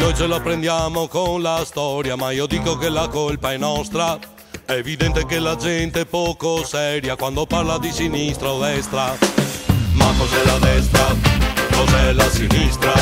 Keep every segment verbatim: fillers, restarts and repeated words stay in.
noi ce la prendiamo con la storia, ma io dico che la colpa è nostra. È evidente che la gente è poco seria quando parla di sinistra o destra. Ma cos'è la destra? Cos'è la sinistra?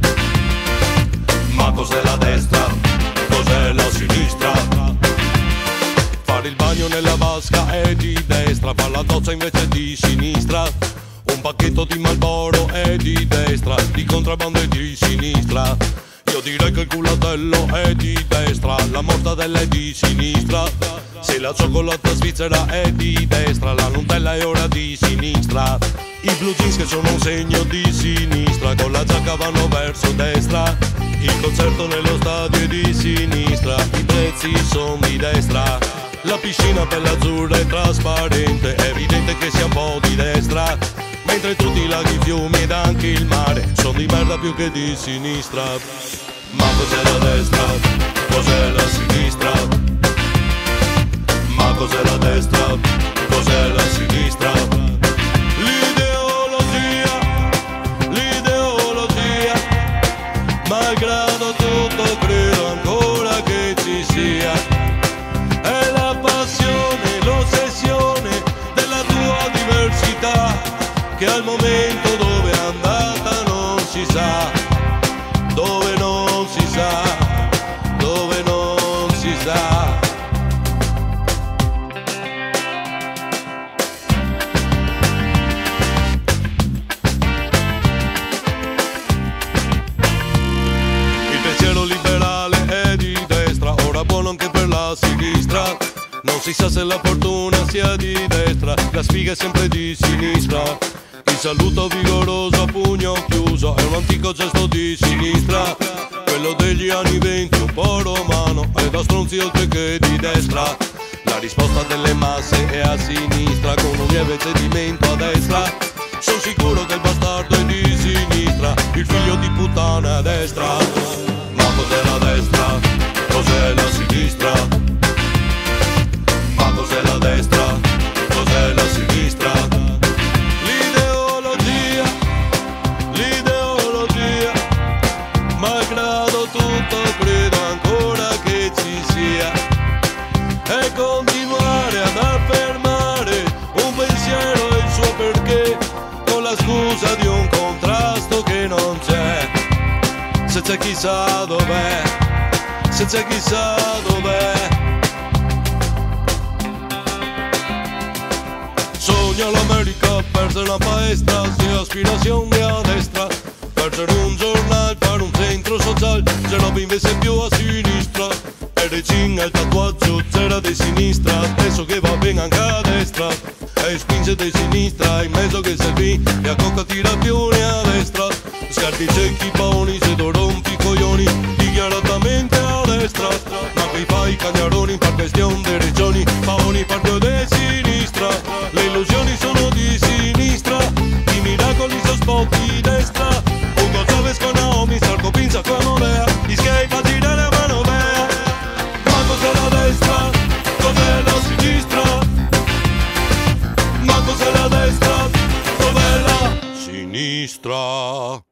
Ma cos'è la destra? Cos'è la sinistra? Fare il bagno nella vasca è di destra, fare la doccia invece è di sinistra. Un pacchetto di Marlboro è di destra, di contrabbando è di sinistra. Io direi che il culatello è di destra, la mortadella è di sinistra. Se la cioccolata svizzera è di destra, la Nutella è ora di sinistra. I blue jeans che sono un segno di sinistra, con la giacca vanno verso destra. Il concerto nello stadio è di sinistra, i prezzi sono di destra. La piscina bella azzurra e trasparente, è evidente che sia un po' di destra. Mentre tutti i laghi, i fiumi ed anche il mare sono di merda più che di sinistra. Ma cos'è la destra? Cos'è la sinistra? Ma cos'è la destra? Cos'è la sinistra? L'ideologia, l'ideologia, malgrado tutto credo ancora che ci sia. È la passione, l'ossessione della tua diversità, che al momento dove è andata non si sa, dove non si sa, dove non si sa. Il pensiero liberale è di destra, ora buono anche per la sinistra. Non si sa se la fortuna sia di destra, la sfiga è sempre di sinistra. Il saluto vigoroso a pugno chiuso è un antico gesto di sinistra. Quello degli anni venti un po' romano è da stronzi oltre che di destra. La risposta delle masse è a sinistra con un lieve cedimento a destra. Sono sicuro che il bastardo è di sinistra, il figlio di puttana è a destra. Ma cos'è la destra? Cos'è la sinistra? Ma cos'è la destra? Cos'è la sinistra? Malgrado tutto credo ancora che ci sia, e continuare ad affermare un pensiero e il suo perché, con la scusa di un contrasto che non c'è. Se c'è chissà dov'è, se c'è chissà dov'è. Sogno l'America, perdere la palestra, sia aspirazione a destra. Perdere un giornale, fare un centro sociale, se no invece più a sinistra. E recinga il tatuaggio, c'era di sinistra, adesso che va bene anche a destra. E spinge di sinistra, in mezzo che servì, e a cocca tira pione a destra. Scarti cecchi, paoni, se tu rompi i coglioni, dichiaratamente a destra. Ma qui fai i cagnaroni, per questione di regioni, paoni parte di sinistra. Le illusioni sono di sinistra, i miracoli sono spot di destra. Con Naomi, Sarko, Pinza, Morea, gli skate a girare la mano vea. Ma cos'è la destra? Cos'è la sinistra? Ma cos'è la destra? Cos'è la sinistra?